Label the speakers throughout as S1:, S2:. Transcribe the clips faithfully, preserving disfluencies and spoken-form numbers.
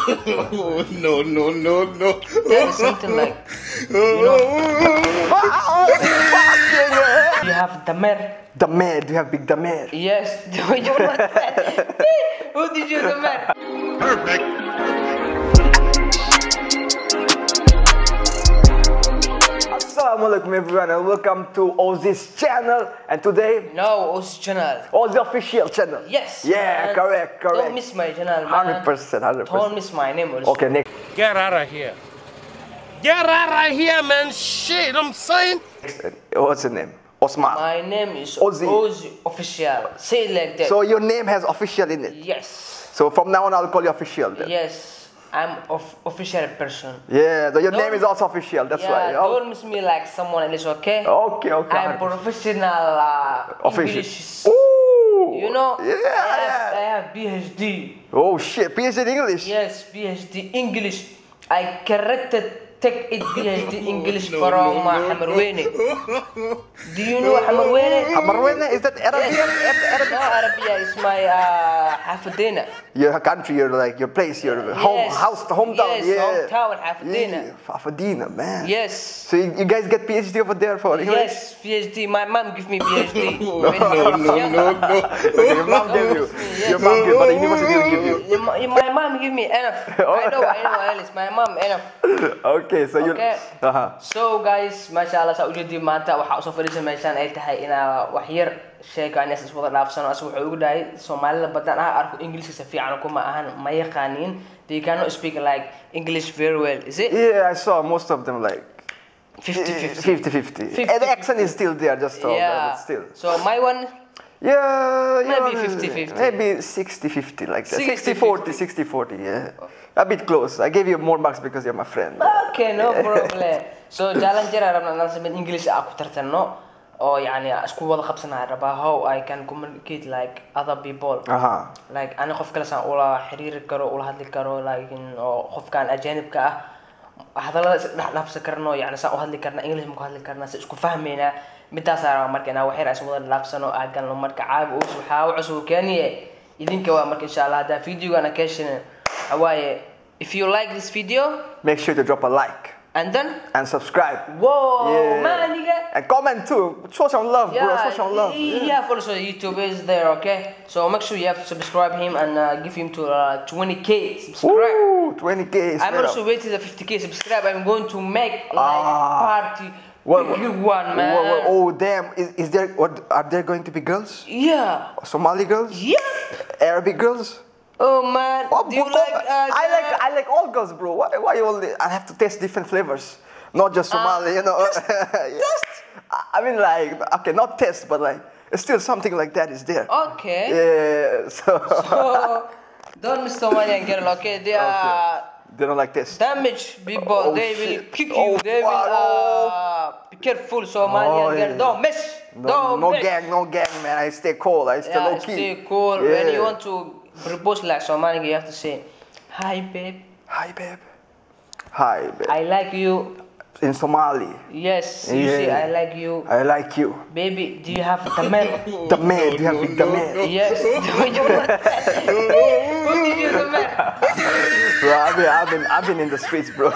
S1: no, no, no, no.
S2: That is something like, you know. You have damer.
S3: Damer, do you have big damer?
S2: Yes. Do you want that? Who did you damer?
S1: Perfect.
S3: Assalamualaikum everyone and welcome to Ozzy's channel. And today,
S2: No, Ozzy channel.
S3: Ozzy official channel.
S2: Yes.
S3: Yeah,
S2: man.
S3: correct, correct.
S2: Don't miss my channel, man.
S3: Hundred percent, hundred
S2: Don't
S3: percent.
S2: miss my name, Ozzy.
S3: Okay, next.
S1: Get out of here. Get out of here, man. Shit, I'm saying.
S3: What's your name? Osman.
S2: My name is
S3: Ozzy.
S2: Ozzy official. Say it like that.
S3: So your name has official in it.
S2: Yes.
S3: So from now on, I'll call you official then.
S2: Yes. I'm of official person.
S3: Yeah, so your
S2: Don't-
S3: name is also official. That's
S2: yeah,
S3: why. Oh,
S2: don't miss me like someone else, okay?
S3: okay, okay.
S2: I'm professional uh,
S3: Official.
S2: English.
S3: Ooh.
S2: You know,
S3: Yeah,
S2: I, have,
S3: yeah.
S2: I have PhD.
S3: Oh shit, P H D in English.
S2: Yes, PhD English. I corrected take it PhD English
S1: no,
S2: from
S1: no,
S2: uh,
S1: no,
S2: Hamarwene. Do you know Hamarwene?
S3: Hamarwena, is that Arabian? Arabic?
S2: No, Arabia is my uh, Hafidena.
S3: Your country, your like your place, your home,
S2: Yes.
S3: house, hometown.
S2: Yes,
S3: yeah.
S2: hometown, Hafidena.
S3: Yeah, Hafidena, man.
S2: Yes.
S3: So you, you guys get PhD over there for English?
S2: Yes, PhD. My mom give me PhD.
S1: No, no, no, no.
S3: Okay, your mom gave you.
S2: Yes.
S3: Your mom gave, but the university didn't give you.
S2: Your mo- My mom give me enough. I know, I know, Alice. My mom enough.
S3: Okay, so you.
S2: Okay.
S3: Uh-huh.
S2: So guys, masha Allah, saa ujeedii maanta waxaa usoo fadhiisa meeshaan ay tahay inaa wax yar sheeko aan is wada dhaafsano. Asa wuxuu ugu dhahay Soomaalida badan ah arko Ingiriiska si fiican kuma ahan ma yaqaaniin. They cannot speak like English very well, is it?
S3: Yeah, I saw most of them like
S2: fifty fifty.
S3: fifty fifty. And the accent is still there, just so
S2: Yeah.
S3: but still.
S2: So my one,
S3: Yeah,
S2: Maybe
S3: yeah,
S2: fifty fifty.
S3: Maybe sixty fifty, like that.
S2: sixty
S3: sixty forty, sixty forty, yeah. A bit close. I gave you more marks because you're my friend.
S2: okay, no problem. So jalan jira rabna inaan sameyn English ah ku tartano oo yani isku wada qabsanaa rabaa how I can communicate like other people.
S3: Uh-huh.
S2: Like ana qof kale saan ula xiriiri karo ula hadli karo like in oo qofkan ajaanibka ah hadalada is dhaafsan karno yani saan u hadli karna English ma ku hadli karna si isku fahmeena midaas aan marka inaa wax yar is wada dhaafsano aan galno marka caab uu waxa uu cusub kaniye idinka waa marka insha Allah hada video-gana ka shina awaaye if you like this video
S3: Make sure to drop a like
S2: and then
S3: and subscribe.
S2: whoa
S3: Yeah.
S2: man nigga.
S3: And comment too. Show some love, bro.
S2: Yeah,
S3: Show some love.
S2: he, he have also YouTube is there, okay? So make sure you have to subscribe him and uh, give him to uh, twenty K subscribe.
S3: Ooh, twenty K.
S2: I'm also waiting the fifty K subscribe. I'm going to make like
S3: Ah.
S2: party
S3: What-
S2: big one, man.
S3: Whoa, whoa, oh damn! Is, is there? What are there going to be girls?
S2: Yeah,
S3: Somali girls?
S2: yeah.
S3: Arabic girls?
S2: Oh man,
S3: Oh,
S2: do you
S3: bro,
S2: like? Uh,
S3: I like I like all girls, bro. Why, why you only? I have to taste different flavors, not just Somali. you know. Test. I mean, like okay, not test, but like still something like that is there.
S2: Okay.
S3: Yeah. So
S2: So don't miss Somalian girl, okay? They are
S3: they don't like this.
S2: damage people.
S3: Oh,
S2: they will
S3: shit.
S2: kick
S3: Oh,
S2: you. They will
S3: fuck.
S2: uh, be careful, Somalian
S3: Oh,
S2: girl.
S3: yeah.
S2: Don't miss.
S3: No,
S2: don't
S3: no
S2: miss.
S3: gang, no gang, man. I stay cool. I stay
S2: Yeah,
S3: low key.
S2: stay cool. When
S3: Yeah.
S2: you want to propose like Somali, you have to say, "Hi, babe.
S3: Hi, babe. Hi, babe.
S2: I like you."
S3: In Somali,
S2: Yes, you
S3: Yeah.
S2: say, "I like you."
S3: I like you.
S2: Baby, do you have the man?
S3: The man, you have big the man.
S2: Yes. Do you want that? Who did you the man?
S3: Bro, I've been, I've been, I've been in the streets, bro.
S2: Oh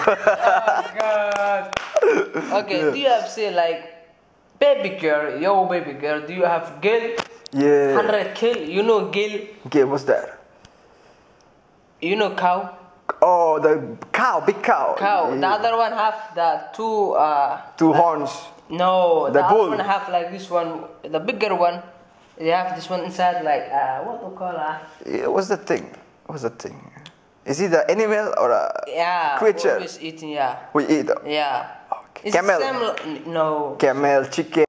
S2: God. Okay. Do you have say like, baby girl, yo baby girl? Do you have girl?
S3: Yeah.
S2: Hundred kill. You know girl.
S3: Okay, what's that?
S2: You know cow.
S3: Oh, the cow, big cow.
S2: Cow. The
S3: Yeah.
S2: other one have the two. Uh,
S3: Two horns.
S2: No,
S3: The
S2: the,
S3: bull.
S2: other one have like this one, the bigger one. They have this one inside, like uh, what do you call it?
S3: Yeah, what's the thing? What's the thing? Is it an animal or a
S2: Yeah,
S3: creature
S2: always eating. Yeah,
S3: we eat?
S2: yeah.
S3: Okay.
S2: It's the
S3: Camel.
S2: same li- no.
S3: Camel, chicken.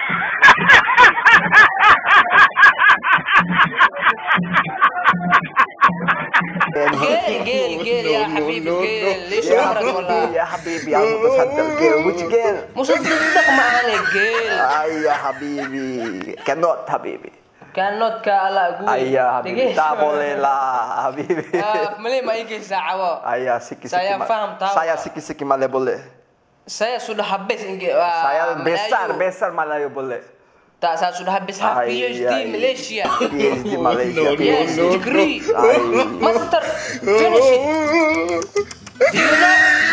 S2: Gail, Gail, Gail, يا حبيبي Gail. ليش
S3: يا
S2: عمرك
S3: حبيبي
S2: والله؟
S3: يا حبيبي على المتصدر girl. Which girl?
S2: مصدق معنا Gail.
S3: Ay ya habibi. Cannot habibi.
S2: Cannot ka ala gue.
S3: Ay ya habibi. Tak boleh lah habibi.
S2: Ah, mali maigi sa awa.
S3: Ay ya sikit-sikit.
S2: Saya
S3: ma-
S2: faham, tahu.
S3: Saya sikit-sikit malah boleh.
S2: Saya sudah habis Inggris.
S3: Saya besar, besar Melayu boleh.
S2: Tak, saya sudah habis have
S3: Ay,
S2: PhD
S3: ay.
S2: Malaysia.
S3: PhD Malaysia.
S1: No, no,
S2: Yes,
S1: no,
S2: degree.
S3: Ay.
S2: Master, finish it.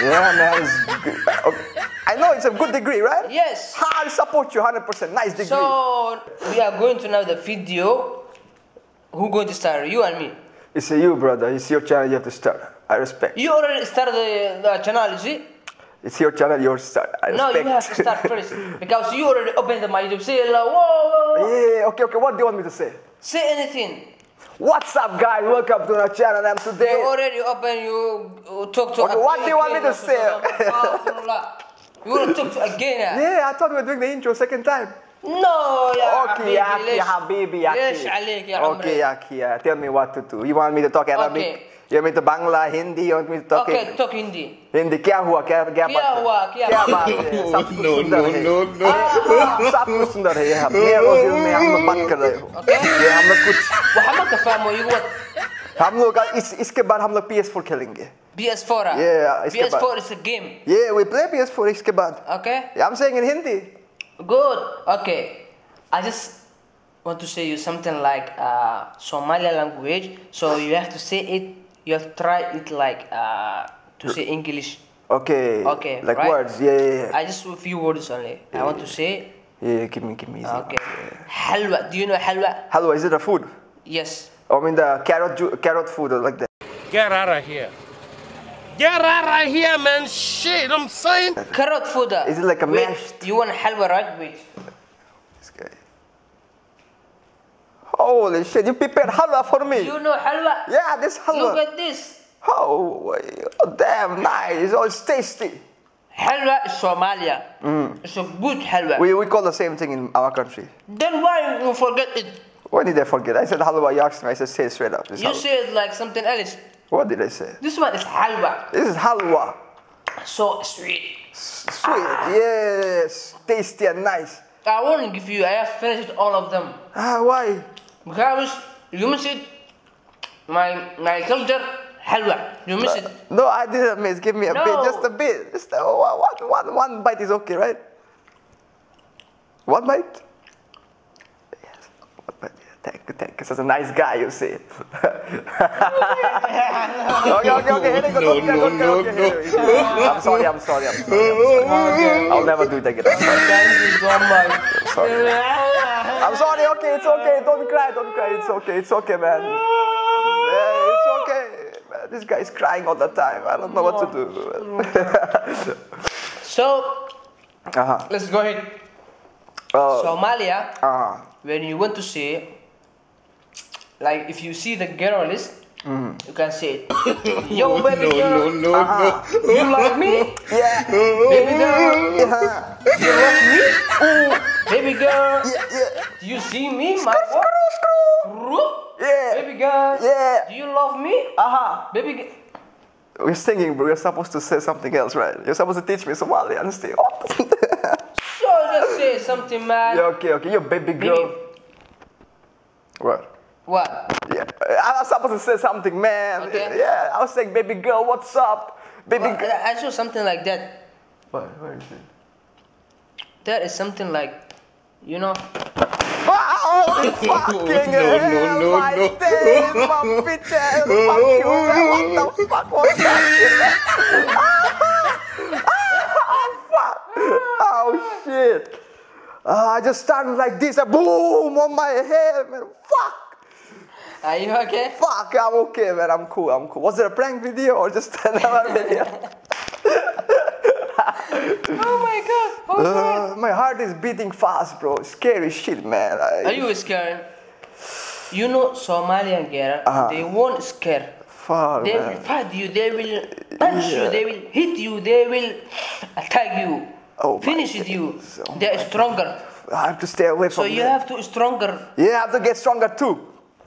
S3: Yeah, man. It's good. Okay. I know it's a good degree, right?
S2: Yes.
S3: I support you one hundred percent. Nice degree.
S2: So we are going to now the video. Who going to start? You and me.
S3: It's you, brother. It's your channel. You have to start. I respect.
S2: You already started the, the channel, you see?
S3: It's your channel. You start. I
S2: No,
S3: respect.
S2: you have to start first because you already opened the my YouTube. Say like, whoa, whoa, whoa.
S3: Yeah. Okay. Okay. What do you want me to say?
S2: Say anything.
S3: What's up, guys? Welcome to our channel. And today.
S2: You already open. You uh, talk to.
S3: Okay, what do you want me to say?
S2: You want to talk to again? Yeah?
S3: Yeah, I thought we were doing the intro second time.
S2: No, yeah.
S3: Okay, Yaki, Habibi,
S2: ليش
S3: Yaki.
S2: عليك يا
S3: Okay,
S2: عمري؟
S3: Yaki, yeah. Tell me what to do. You want me to talk Arabic?
S2: Okay.
S3: You want me to Bangla, Hindi? You want me to talk
S2: Okay, talk Hindi.
S3: Hindi क्या हुआ क्या क्या
S2: क्या
S3: बात
S2: हुआ,
S3: है
S2: क्या
S3: क्या
S2: बात
S3: बात है सब कुछ
S1: No,
S3: सुंदर
S1: no,
S3: है
S1: no, no.
S3: हाँ, सब कुछ सुंदर है यहाँ मेरे रोज़ में हम लोग बात कर रहे हो
S2: Okay.
S3: ये हम लोग कुछ
S2: محمد كفامو يقول
S3: हम लोग का- इस इसके बाद हम लोग P S four खेलेंगे
S2: P S four.
S3: Yeah, इसके
S2: P S four
S3: बाद
S2: is a game.
S3: yeah we play P S four इसके बाद
S2: Okay.
S3: I'm saying in Hindi
S2: Good. Okay. I just want to say you something like uh, Somali language. So you have to say it. You have to try it like uh, to say English.
S3: okay
S2: Okay,
S3: like
S2: right?
S3: words yeah yeah yeah.
S2: I just a few words only. I want to say.
S3: yeah give me give me easy
S2: Okay.
S3: ones, yeah.
S2: Halwa. Do you know halwa?
S3: Hello is it a food
S2: Yes.
S3: I mean the carrot ju- carrot food or like that
S1: Get out of here. Get out of here, man. Shit, I'm saying.
S2: Carrot food. uh,
S3: Is it like a
S2: wait,
S3: mashed-
S2: You want halwa, right? Wait.
S3: this guy holy shit you prepared halwa for me
S2: You know halwa?
S3: yeah this halwa
S2: Look at this.
S3: Oh, oh, damn nice. Oh, it's tasty.
S2: Halwa is Somalia. It's a good halwa.
S3: We, we call the same thing in our country.
S2: Then why you forget it?
S3: When did I forget? I said halwa, you asked me. I said, say it straight up. It's
S2: You
S3: halwa.
S2: said like something else.
S3: What did I say?
S2: This one is halwa.
S3: This is halwa.
S2: So sweet.
S3: S- Sweet. Yes. Tasty and nice.
S2: I won't give you. I have finished all of them.
S3: Ah, why?
S2: Because you miss it. My my culture halwa. You miss it.
S3: No, I didn't miss. Give me a
S2: No.
S3: bit. Just a bit. Just a, one, one, one bite is okay, right? One bite? Yes. One bite. Yeah, thank you, thank you. Such a nice guy, you see. Okay, okay, okay. Here we go.
S1: No,
S3: Don't cry,
S1: no,
S3: don't cry,
S1: no,
S3: okay,
S1: no.
S3: here we go. I'm sorry, I'm sorry, I'm sorry. I'm sorry. I'll never do it again. I'm sorry.
S2: Thank you so much.
S3: Sorry. I'm sorry, okay, it's okay. Don't cry, don't cry. It's okay, it's okay, man. Yeah, it's okay. Man, this guy is crying all the time. I don't know what to do.
S2: So
S3: Uh-huh.
S2: let's go ahead.
S3: Oh,
S2: Somalia.
S3: uh,
S2: When you want to say, like if you see the girl list, you can say, "Yo, baby
S1: No,
S2: girl,
S1: no, no,
S3: Uh-huh.
S1: no.
S2: you like me?
S3: yeah.
S2: Baby girl,
S3: Yeah.
S2: you love me? Baby girl,
S3: Yeah, yeah.
S2: do you see me? My what?
S3: Yeah.
S2: Baby girl,
S3: Yeah.
S2: do you love me?
S3: Uh-huh.
S2: Baby girl."
S3: We're singing, bro. We're supposed to say something else, right? You're supposed to teach me Somali and stay.
S2: So just say something, man.
S3: Yeah, okay, okay. You're baby girl.
S2: Baby.
S3: What?
S2: What?
S3: Yeah. I was supposed to say something, man.
S2: Okay.
S3: Yeah, I was saying, baby girl, what's up? Baby
S2: Well,
S3: girl.
S2: I I saw something like that.
S3: What? Where is it?
S2: That is something like, you know.
S3: Wow! Fucking
S1: No, no,
S3: hell,
S1: no,
S3: my
S1: no.
S3: days, my bitches, fuck you, man. What the fuck was that shit, man? Ah, fuck. Oh, shit. Ah, I just started like this, and boom, on my head, man. Fuck.
S2: Are you okay?
S3: Fuck, I'm okay, man. I'm cool, I'm cool. Was it a prank video or just another video?
S2: Oh my god. Oh my.
S3: Uh, my heart is beating fast, bro. Scary shit, man. I-
S2: Are you scared? You know Somalian girl,
S3: Uh-huh.
S2: they won't scare.
S3: Fuck,
S2: They will
S3: man.
S2: fight you, they will punch you,
S3: Yeah.
S2: they will hit you, they will attack you,
S3: Oh my
S2: finish with you.
S3: days, oh
S2: They are stronger.
S3: I have to stay away
S2: So
S3: from
S2: you
S3: them.
S2: have to stronger.
S3: Yeah, I have to get stronger too.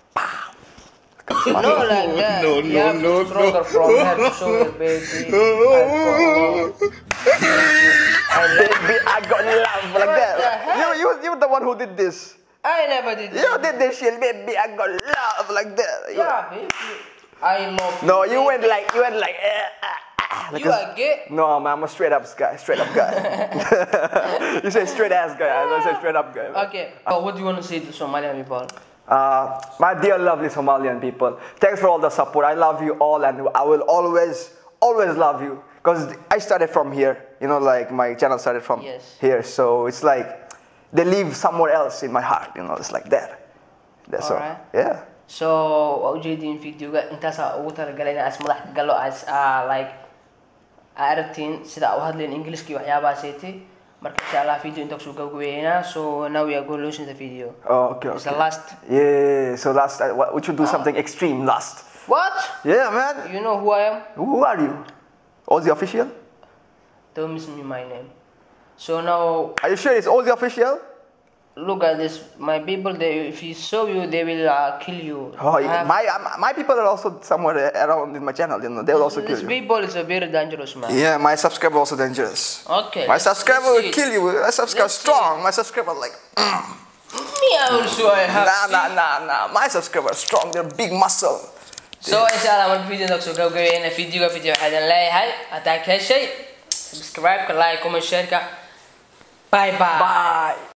S2: No like that.
S1: No,
S2: you
S1: no,
S2: have
S1: no,
S2: to stronger from head to shoulder, baby. Alcohol. I love
S3: Baby, I got love like
S2: What
S3: that.
S2: the heck?
S3: You, you, you the one who did this.
S2: I never did
S3: You
S2: that.
S3: did this shit, baby. I got love like that. You-
S2: Yeah, baby. I love
S3: No, you went like, you went like, eh, ah, ah, like
S2: You
S3: a-
S2: are gay?
S3: No, man, I'm a straight up guy, straight up guy. You say straight ass guy, I say straight up guy.
S2: Okay. Uh, what do you want to say to Somalian people?
S3: Uh, my dear lovely Somalian people, thanks for all the support. I love you all and I will always, always love you. because I started from here. You know, like my channel started from
S2: Yes.
S3: here, so it's like they live somewhere else in my heart. You know, it's like that. That's all.
S2: Alright.
S3: Yeah.
S2: So waa ujeediin videoga intaasaa ugu talagalay in as madax galo as uh, like aragtiin sida u hadleen Englishkii waxyaabahaasaytay marka insha Allah video inta kusoo gabagabeynaa. So now we are going to listen to the video.
S3: Oh, okay.
S2: It's
S3: okay.
S2: the last.
S3: Yeah. So last, uh, what- we should do something extreme last.
S2: What?
S3: Yeah, man.
S2: You know who I am?
S3: Who are you? Ozzy official?
S2: Don't miss me my name. So now
S3: Are you sure it's Ozzy official?
S2: look at this. My people, they if you show you, they will uh, kill you.
S3: Oh,
S2: I
S3: yeah.
S2: have-
S3: my uh, my people are also somewhere around in my channel. You know, they'll also kill
S2: This
S3: you.
S2: people is a very dangerous man.
S3: Yeah, my subscriber also dangerous.
S2: Okay.
S3: My
S2: let's-
S3: subscriber
S2: let's
S3: will
S2: see it.
S3: kill you. My subscriber
S2: Let's see
S3: strong. My subscriber like. Mm.
S2: Me also I have.
S3: Nah,
S2: seen-
S3: nah, nah, nah. My subscriber strong. They're big muscle.
S2: So inshallah marka video inta kusoo gabagabeynaa videoga video waxaan leeyahay hadaa ka heshay subscribe ka like comment share ka bye bye.
S3: Bye.